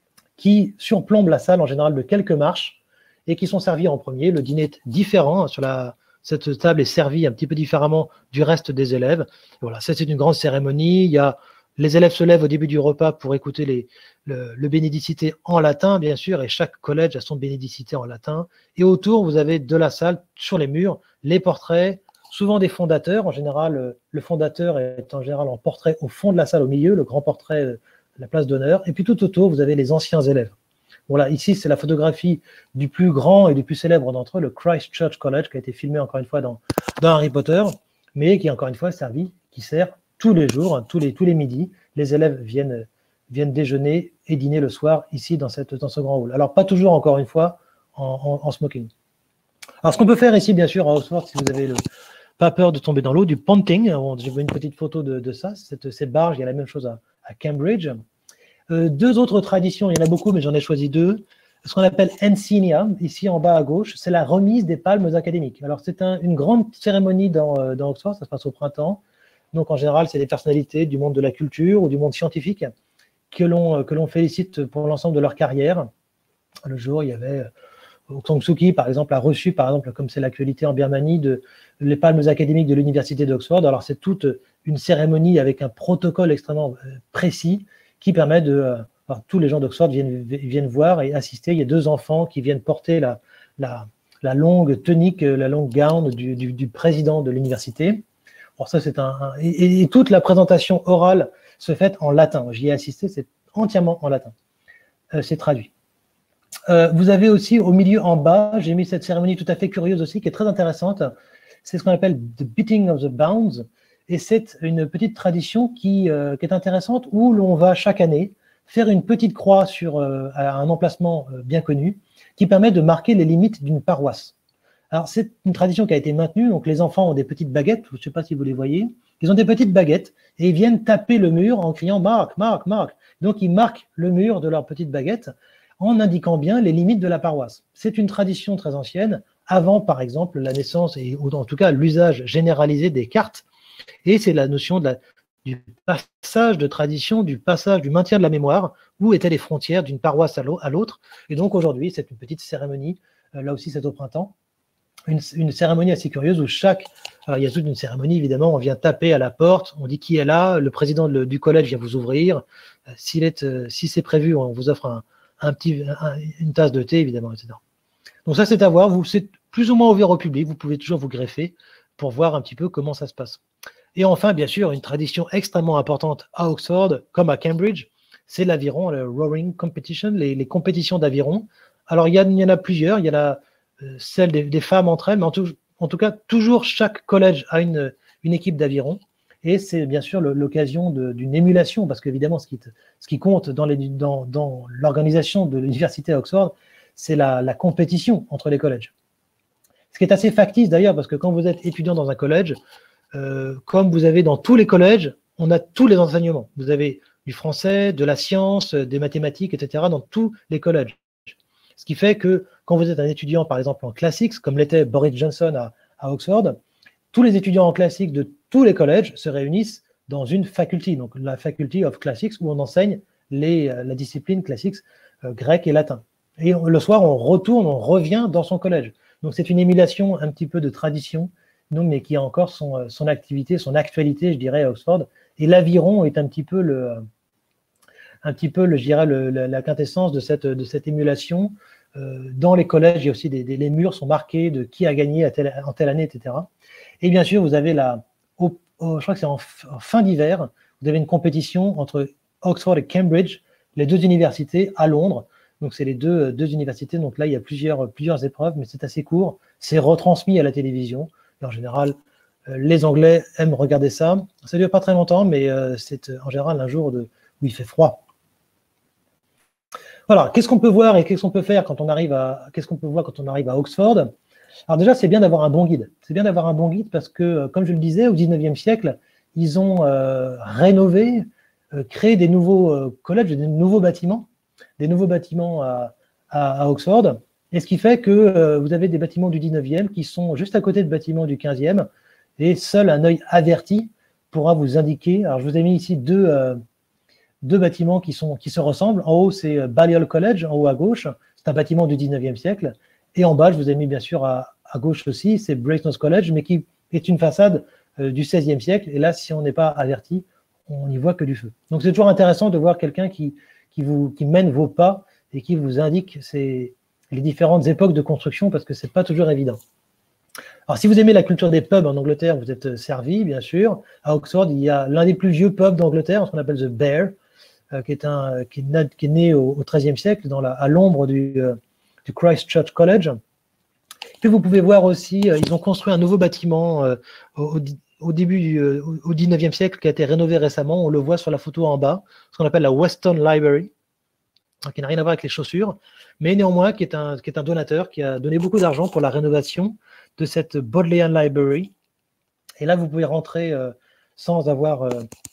qui surplombent la salle en général de quelques marches et qui sont servis en premier. Le dîner est différent cette table est servie un petit peu différemment du reste des élèves. Voilà, ça c'est une grande cérémonie. Les élèves se lèvent au début du repas pour écouter le bénédicité en latin, bien sûr, et chaque collège a son bénédicité en latin. Et autour, vous avez de la salle, sur les murs, les portraits, souvent des fondateurs. En général, le fondateur est en général en portrait au fond de la salle, au milieu, le grand portrait, la place d'honneur. Et puis tout autour, vous avez les anciens élèves. Voilà, ici, c'est la photographie du plus grand et du plus célèbre d'entre eux, le Christ Church College, qui a été filmé encore une fois dans Harry Potter, mais qui, encore une fois, qui sert tous les jours, hein, tous les midis. Les élèves viennent déjeuner et dîner le soir, ici, dans ce grand hall. Alors, pas toujours, encore une fois, en smoking. Alors, ce qu'on peut faire ici, bien sûr, à Oxford, si vous avez pas peur de tomber dans l'eau, du ponting. Je vois une petite photo de ça, cette barge, il y a la même chose à Cambridge. Deux autres traditions, il y en a beaucoup, mais j'en ai choisi deux. Ce qu'on appelle Ensignia, ici en bas à gauche, c'est la remise des palmes académiques. Alors, c'est une grande cérémonie dans Oxford, ça se passe au printemps. Donc, en général, c'est des personnalités du monde de la culture ou du monde scientifique que l'on félicite pour l'ensemble de leur carrière. Le jour, il y avait Aung San Suu Kyi, par exemple, a reçu, par exemple, comme c'est l'actualité en Birmanie, les palmes académiques de l'université d'Oxford. Alors, c'est toute une cérémonie avec un protocole extrêmement précis qui permet tous les gens d'Oxford viennent voir et assister. Il y a deux enfants qui viennent porter la longue tunique, la longue gown du président de l'université. Alors ça, et toute la présentation orale se fait en latin. J'y ai assisté, c'est entièrement en latin. C'est traduit. Vous avez aussi au milieu en bas, j'ai mis cette cérémonie tout à fait curieuse aussi, qui est très intéressante. C'est ce qu'on appelle the beating of the bounds. Et c'est une petite tradition qui est intéressante où l'on va chaque année faire une petite croix à un emplacement bien connu qui permet de marquer les limites d'une paroisse. Alors, c'est une tradition qui a été maintenue. Donc, les enfants ont des petites baguettes. Je ne sais pas si vous les voyez. Ils ont des petites baguettes et ils viennent taper le mur en criant « Marc, Marc, Marc ». Donc, ils marquent le mur de leur petite baguette en indiquant bien les limites de la paroisse. C'est une tradition très ancienne, avant, par exemple, la naissance, ou en tout cas l'usage généralisé des cartes. Et c'est la notion du passage de tradition, du maintien de la mémoire, où étaient les frontières d'une paroisse à l'autre. Et donc aujourd'hui, c'est une petite cérémonie, là aussi c'est au printemps, une cérémonie assez curieuse où alors il y a toute une cérémonie, évidemment, on vient taper à la porte, on dit qui est là, le président du collège vient vous ouvrir, si c'est prévu, on vous offre une tasse de thé, évidemment, etc. Donc ça, c'est à voir, c'est plus ou moins ouvert au public, vous pouvez toujours vous greffer pour voir un petit peu comment ça se passe. Et enfin, bien sûr, une tradition extrêmement importante à Oxford, comme à Cambridge, c'est l'aviron, le rowing competition, les compétitions d'aviron. Alors, il y en a plusieurs, il y a celle des femmes entre elles, mais en tout cas, toujours chaque collège a une équipe d'aviron. Et c'est bien sûr l'occasion d'une émulation, parce qu'évidemment, ce qui compte dans l'organisation de l'université à Oxford, c'est la compétition entre les collèges. Ce qui est assez factice d'ailleurs, parce que quand vous êtes étudiant dans un collège, comme vous avez dans tous les collèges, on a tous les enseignements. Vous avez du français, de la science, des mathématiques, etc. dans tous les collèges. Ce qui fait que quand vous êtes un étudiant, par exemple, en classics, comme l'était Boris Johnson à à Oxford, tous les étudiants en classique de tous les collèges se réunissent dans une faculty, donc la Faculty of Classics, où on enseigne la discipline classique grec et latin. Et le soir, on revient dans son collège. Donc c'est une émulation un petit peu de tradition, donc, mais qui a encore son activité, son actualité, je dirais, à Oxford. Et l'aviron est un petit peu je dirais, la quintessence de cette émulation. Dans les collèges, il y a aussi les murs sont marqués de qui a gagné en telle année, etc. Et bien sûr, vous avez je crois que c'est en fin d'hiver, vous avez une compétition entre Oxford et Cambridge, les deux universités à Londres. Donc, c'est les deux universités. Donc là, il y a plusieurs épreuves, mais c'est assez court. C'est retransmis à la télévision. Et en général, les Anglais aiment regarder ça. Ça ne dure pas très longtemps, mais c'est en général un jour où il fait froid. Voilà, qu'est-ce qu'on peut voir et qu'est-ce qu'on peut faire quand on arrive à Oxford? Alors déjà, c'est bien d'avoir un bon guide. C'est bien d'avoir un bon guide parce que, comme je le disais, au 19e siècle, ils ont rénové, créé des nouveaux collèges, des nouveaux bâtiments à Oxford. Et ce qui fait que vous avez des bâtiments du 19e qui sont juste à côté de bâtiments du 15e et seul un œil averti pourra vous indiquer. Alors, je vous ai mis ici deux bâtiments qui se ressemblent. En haut, c'est Balliol College, en haut à gauche. C'est un bâtiment du 19e siècle. Et en bas, je vous ai mis bien sûr à gauche aussi, c'est Brasenose College, mais qui est une façade du 16e siècle. Et là, si on n'est pas averti, on n'y voit que du feu. Donc, c'est toujours intéressant de voir quelqu'un qui mène vos pas et qui vous indique les différentes époques de construction, parce que ce n'est pas toujours évident. Alors, si vous aimez la culture des pubs en Angleterre, vous êtes servi, bien sûr. À Oxford, il y a l'un des plus vieux pubs d'Angleterre, ce qu'on appelle The Bear, qui est né au XIIIe siècle, à l'ombre du Christ Church College. Puis vous pouvez voir aussi, ils ont construit un nouveau bâtiment au début au 19e siècle qui a été rénové récemment. On le voit sur la photo en bas, ce qu'on appelle la Weston Library, qui n'a rien à voir avec les chaussures, mais néanmoins qui est un donateur qui a donné beaucoup d'argent pour la rénovation de cette Bodleian Library. Et là, vous pouvez rentrer sans avoir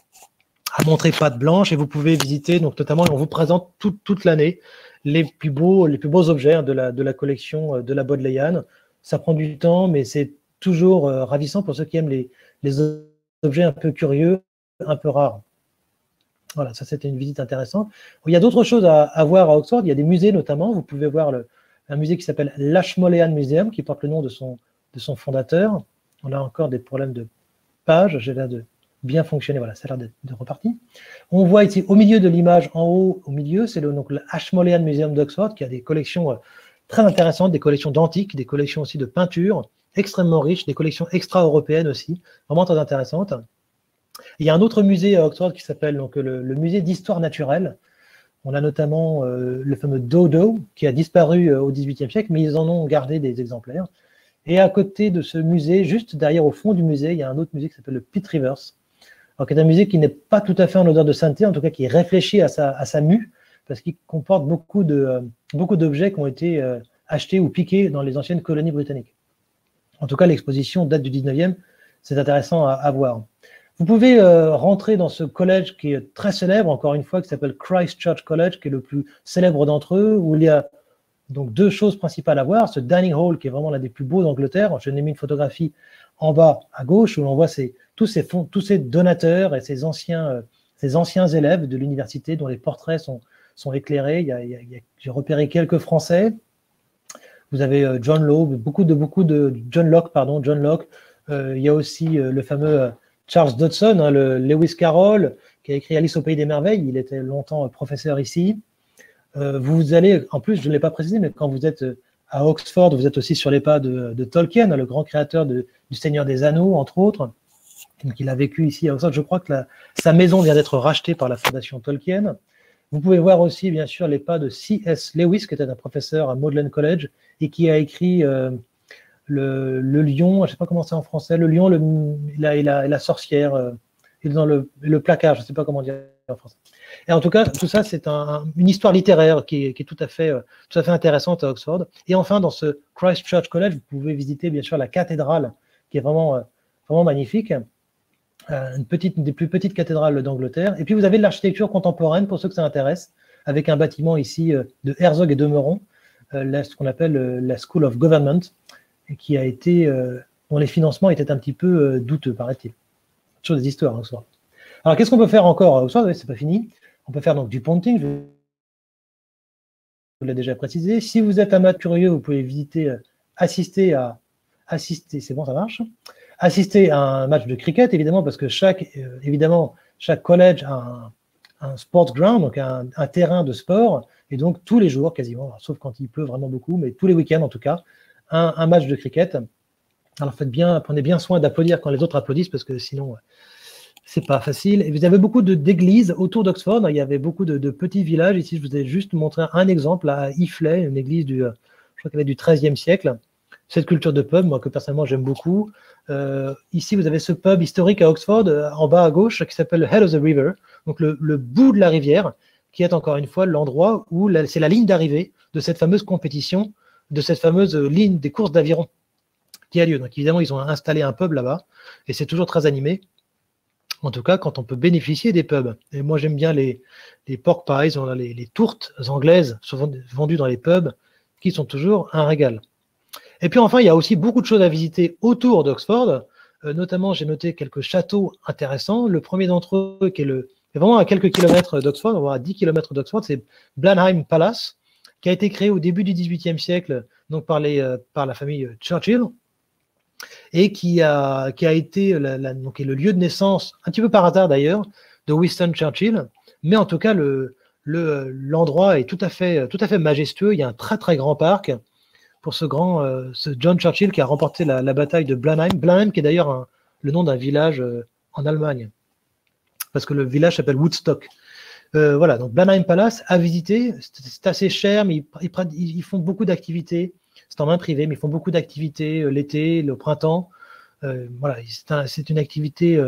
à montrer patte blanche et vous pouvez visiter, donc notamment, on vous présente toute l'année les plus beaux objets de la collection de la Bodleian. Ça prend du temps, mais c'est toujours ravissant pour ceux qui aiment les objets un peu curieux, un peu rares. Voilà, ça c'était une visite intéressante. Il y a d'autres choses à voir à Oxford. Il y a des musées notamment. Vous pouvez voir un musée qui s'appelle l'Ashmolean Museum, qui porte le nom de son fondateur. On a encore des problèmes de page. J'ai l'air de bien fonctionner. Voilà, ça a l'air de reparti. On voit ici au milieu de l'image, en haut, au milieu, c'est le Ashmolean Museum d'Oxford, qui a des collections très intéressantes, des collections d'antiques, des collections aussi de peinture, extrêmement riches, des collections extra-européennes aussi, vraiment très intéressantes. Il y a un autre musée à Oxford qui s'appelle le musée d'histoire naturelle. On a notamment le fameux dodo qui a disparu au XVIIIe siècle, mais ils en ont gardé des exemplaires. Et à côté de ce musée, juste derrière au fond du musée, il y a un autre musée qui s'appelle le Pitt Rivers, qui est un musée qui n'est pas tout à fait en odeur de sainteté, en tout cas qui est réfléchi à sa mue, parce qu'il comporte beaucoup d'objets qui ont été achetés ou piqués dans les anciennes colonies britanniques. En tout cas, l'exposition date du 19e, c'est intéressant à voir. Vous pouvez rentrer dans ce collège qui est très célèbre, encore une fois, qui s'appelle Christ Church College, qui est le plus célèbre d'entre eux, où il y a donc deux choses principales à voir. Ce dining hall, qui est vraiment l'un des plus beaux d'Angleterre. Je n'ai mis une photographie en bas à gauche, où l'on voit tous ces donateurs et ces anciens élèves de l'université dont les portraits sont éclairés. J'ai repéré quelques Français. Vous avez John Locke, beaucoup de John Locke. Il y a aussi le fameux Charles Dodson, le Lewis Carroll, qui a écrit Alice au Pays des Merveilles. Il était longtemps professeur ici. Vous allez, en plus, je ne l'ai pas précisé, mais quand vous êtes à Oxford, vous êtes aussi sur les pas de Tolkien, le grand créateur du Seigneur des Anneaux, entre autres. Donc, il a vécu ici à Oxford. Je crois que sa maison vient d'être rachetée par la fondation Tolkien. Vous pouvez voir aussi, bien sûr, les pas de C.S. Lewis, qui était un professeur à Magdalen College et qui a écrit le lion, je ne sais pas comment c'est en français, le lion et la sorcière, et dans le placard, je ne sais pas comment dire en français. Et en tout cas, tout ça, c'est une histoire littéraire qui est tout à fait intéressante à Oxford. Et enfin, dans ce Christ Church College, vous pouvez visiter, bien sûr, la cathédrale, qui est vraiment magnifique. Une des plus petites cathédrales d'Angleterre. Et puis, vous avez de l'architecture contemporaine, pour ceux que ça intéresse, avec un bâtiment ici de Herzog et de Meuron, ce qu'on appelle la School of Government, et qui a été dont les financements étaient un petit peu douteux, paraît-il. Toujours des histoires à Oxford. Alors, qu'est-ce qu'on peut faire encore à Oxford? Oui, c'est pas fini. On peut faire donc du ponting, je vous l'ai déjà précisé. Si vous êtes un amateur curieux, vous pouvez visiter, assister, c'est bon, ça marche. Assister à un match de cricket, évidemment, parce que chaque collège a un sports ground, donc un terrain de sport, et donc tous les jours, quasiment, sauf quand il pleut vraiment beaucoup, mais tous les week-ends en tout cas, un match de cricket. Alors prenez bien soin d'applaudir quand les autres applaudissent, parce que sinon, c'est pas facile. Et vous avez beaucoup d'églises autour d'Oxford. Il y avait beaucoup de petits villages. Ici, je vous ai juste montré un exemple à Iffley, une église je crois qu'elle est du XIIIe siècle. Cette culture de pub, moi que personnellement j'aime beaucoup. Ici, vous avez ce pub historique à Oxford, en bas à gauche, qui s'appelle Head of the River, donc le bout de la rivière, qui est encore une fois l'endroit où c'est la ligne d'arrivée de cette fameuse compétition, de cette fameuse ligne des courses d'aviron qui a lieu. Donc évidemment, ils ont installé un pub là-bas, et c'est toujours très animé. En tout cas, quand on peut bénéficier des pubs. Et moi, j'aime bien les pork pies, les tourtes anglaises souvent vendues dans les pubs, qui sont toujours un régal. Et puis enfin, il y a aussi beaucoup de choses à visiter autour d'Oxford. Notamment, j'ai noté quelques châteaux intéressants. Le premier d'entre eux, qui est vraiment à quelques kilomètres d'Oxford, on va à 10 kilomètres d'Oxford, c'est Blenheim Palace, qui a été créé au début du XVIIIe siècle, donc par la famille Churchill, et qui a été donc, le lieu de naissance, un petit peu par hasard d'ailleurs, de Winston Churchill. Mais en tout cas, l'endroit est tout à fait majestueux. Il y a un très très grand parc pour ce John Churchill qui a remporté la bataille de Blenheim. Blenheim qui est d'ailleurs le nom d'un village en Allemagne, parce que le village s'appelle Woodstock. Voilà, donc Blenheim Palace à visiter. C'est assez cher, mais ils font beaucoup d'activités. C'est en main privée, mais ils font beaucoup d'activités l'été, le printemps. Voilà, c'est une activité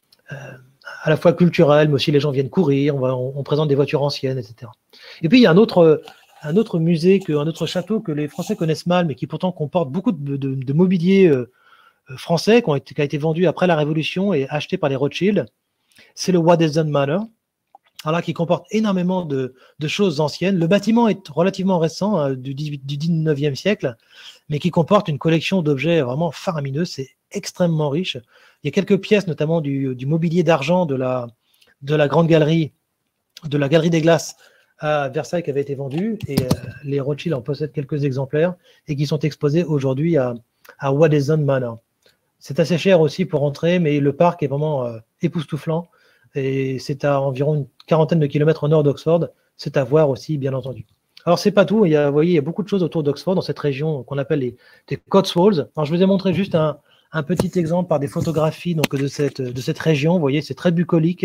à la fois culturelle, mais aussi les gens viennent courir, on présente des voitures anciennes, etc. Et puis il y a un autre musée, un autre château que les Français connaissent mal, mais qui pourtant comporte beaucoup de mobilier français qui a été vendu après la Révolution et acheté par les Rothschild. C'est le Wadesden Manor, alors là, qui comporte énormément de choses anciennes. Le bâtiment est relativement récent, du 19e siècle, mais qui comporte une collection d'objets vraiment faramineux. C'est extrêmement riche. Il y a quelques pièces, notamment du mobilier d'argent de la Grande Galerie, de la Galerie des Glaces à Versailles qui avait été vendu, et les Rothschild en possèdent quelques exemplaires et qui sont exposés aujourd'hui à Wadesden Manor. C'est assez cher aussi pour entrer, mais le parc est vraiment époustouflant. Et c'est à environ une quarantaine de kilomètres au nord d'Oxford. C'est à voir aussi, bien entendu. Alors, c'est pas tout. Vous voyez, il y a beaucoup de choses autour d'Oxford, dans cette région qu'on appelle les Cotswolds. Alors, je vous ai montré juste un petit exemple par des photographies donc, de cette région. Vous voyez, c'est très bucolique.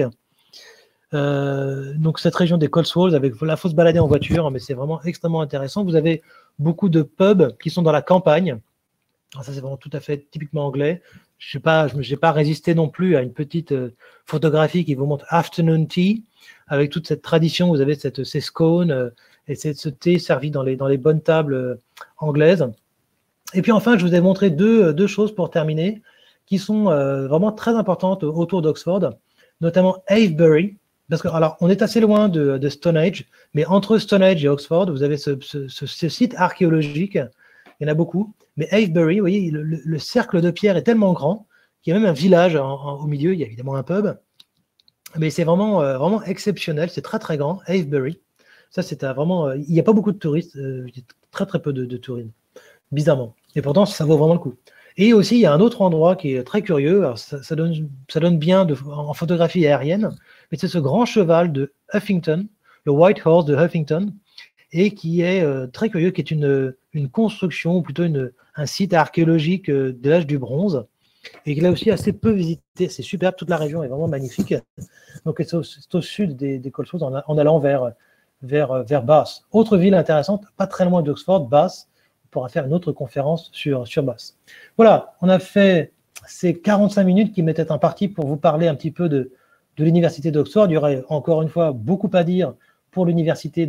Donc, cette région des Cotswolds, il faut se balader en voiture, mais c'est vraiment extrêmement intéressant. Vous avez beaucoup de pubs qui sont dans la campagne. Alors ça, c'est vraiment tout à fait typiquement anglais. Je n'ai pas résisté non plus à une petite photographie qui vous montre Afternoon Tea, avec toute cette tradition. Vous avez ces scones et ce thé servi dans les bonnes tables anglaises. Et puis enfin, je vous ai montré deux choses pour terminer, qui sont vraiment très importantes autour d'Oxford, notamment Avebury. Parce que, alors, on est assez loin de Stonehenge, mais entre Stonehenge et Oxford, vous avez ce site archéologique. Il y en a beaucoup. Mais Avebury, vous voyez, le cercle de pierre est tellement grand qu'il y a même un village au milieu. Il y a évidemment un pub. Mais c'est vraiment exceptionnel. C'est très, très grand. Avebury. Ça, c'est vraiment. Il n'y a pas beaucoup de touristes. Il y a très, très peu de tourisme. Bizarrement. Et pourtant, ça vaut vraiment le coup. Et aussi, il y a un autre endroit qui est très curieux. Alors, ça donne bien en photographie aérienne. Mais c'est ce grand cheval de Huffington, le White Horse de Huffington, et qui est très curieux, qui est une construction, ou plutôt un site archéologique de l'âge du bronze, et qui est là aussi assez peu visité. C'est superbe, toute la région est vraiment magnifique. Donc c'est au sud des Cotswolds, en allant vers Bath. Autre ville intéressante, pas très loin d'Oxford, Bath. On pourra faire une autre conférence sur Bath. Voilà, on a fait ces 45 minutes qui m'étaient imparties pour vous parler un petit peu de l'université d'Oxford. Il y aurait encore une fois beaucoup à dire pour l'université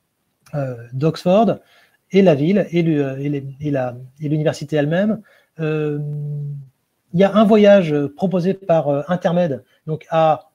d'Oxford et la ville et l'université elle-même. Il y a un voyage proposé par Intermed donc à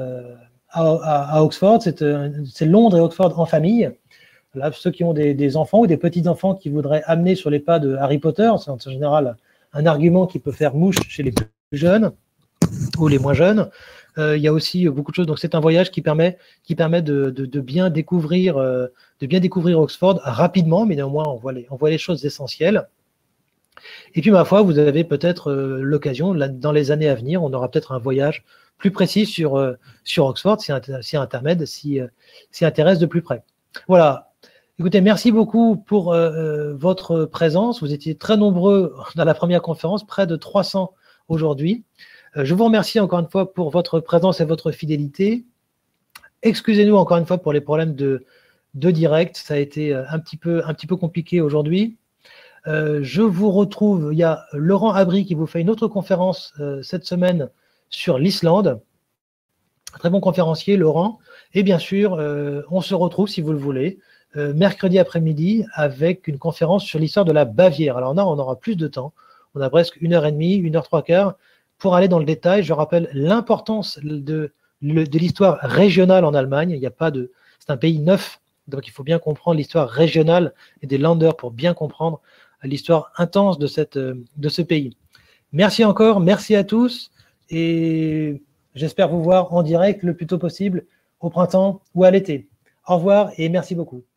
Oxford, c'est Londres et Oxford en famille. Là, ceux qui ont des enfants ou des petits-enfants qui voudraient amener sur les pas de Harry Potter, c'est en général un argument qui peut faire mouche chez les plus jeunes ou les moins jeunes. Il y a aussi beaucoup de choses. Donc, c'est un voyage qui permet de bien découvrir Oxford rapidement, mais néanmoins, on voit les choses essentielles. Et puis, ma foi, vous avez peut-être l'occasion, dans les années à venir, on aura peut-être un voyage plus précis sur Oxford, si Intermed s'y intéresse de plus près. Voilà. Écoutez, merci beaucoup pour votre présence. Vous étiez très nombreux dans la première conférence, près de 300 aujourd'hui. Je vous remercie encore une fois pour votre présence et votre fidélité. Excusez-nous encore une fois pour les problèmes de direct. Ça a été un petit peu compliqué aujourd'hui. Je vous retrouve, il y a Laurent Abri qui vous fait une autre conférence cette semaine sur l'Islande. Très bon conférencier, Laurent. Et bien sûr, on se retrouve, si vous le voulez, mercredi après-midi avec une conférence sur l'histoire de la Bavière. Alors là, on aura plus de temps. On a presque 1h30, 1h03 pour aller dans le détail. Je rappelle l'importance de l'histoire régionale en Allemagne. C'est un pays neuf, donc il faut bien comprendre l'histoire régionale et des Länder pour bien comprendre l'histoire intense de ce pays. Merci encore, merci à tous et j'espère vous voir en direct le plus tôt possible au printemps ou à l'été. Au revoir et merci beaucoup.